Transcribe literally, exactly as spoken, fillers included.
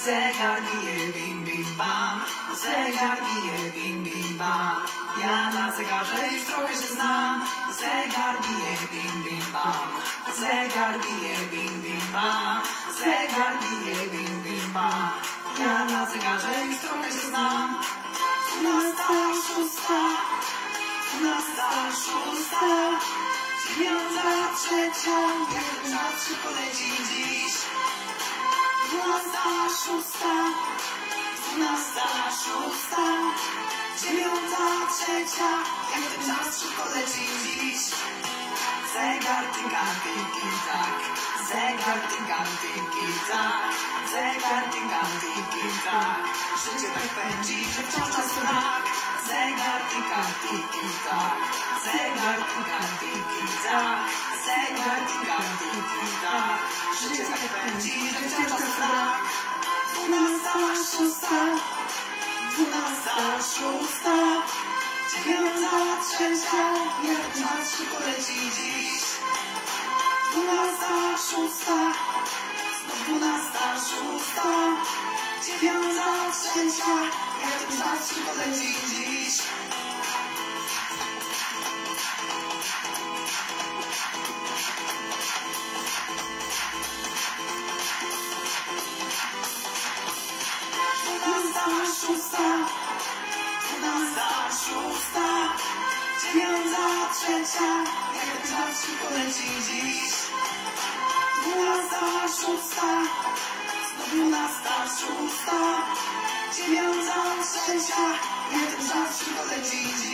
Zegar bije bim bim bam, zegar bije bim bim bam. Ja na zegarze już trochę się znam. Zegar bije bim bim bam, zegar bije bim bim bam, zegar bije bim bim bam. Ja na zegarze już trochę się znam. Dwunasta szósta, dwunasta szósta, dziewiąta trzecia, jak ten czas szybko leci dziś. Dwunasta szósta, dwunasta szósta, dziewiąta trzecia, jak ten czas szybko leci dziś. Zegar tyka, tiki tak, zegar tyka, tiki tak, zegar tyka, tiki tak. Życie tak pędzi, że wciąż czas brak. Zegar tyka, tiki tak, zegar tyka, tiki tak, zegar tyka, tiki tak. Życie tak pędzi, że wciąż czas brak. Dwunasta szósta, dwunasta szósta, dziewiąta trzecia, jak czas szybko leci dziś. Dwunasta szósta, znów dwunasta szósta, dziewiąta trzecia, jak ten czas szybko leci dziś. Dwunasta szósta, dwunasta szósta, dziewiąta trzecia, jak ten czas szybko leci dziś. Dwunasta szósta, znów dwunasta szósta, dziewiąta trzecia, jak ten czas szybko leci dziś.